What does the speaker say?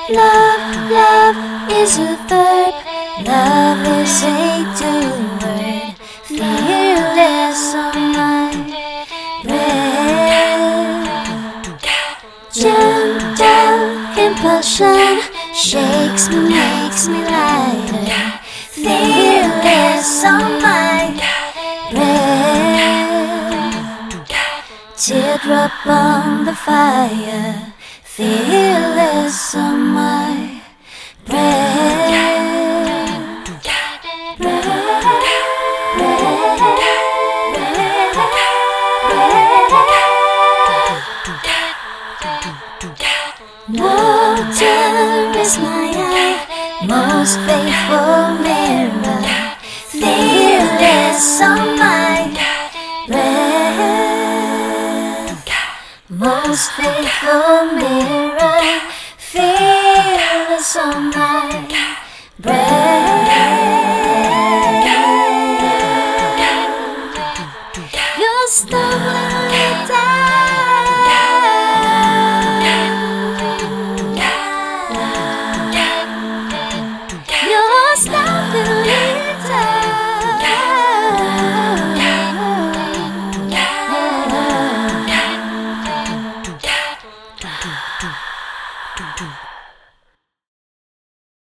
Love, love is a verb. Love is a two-word. Fearless on my breath. Gentle impulsion shakes me, makes me lighter. Fearless on my breath. Teardrop on the fire. Fearless on my breath. Water is my eye, most faithful mirror. Fearless on my breath. Most faithful mirror.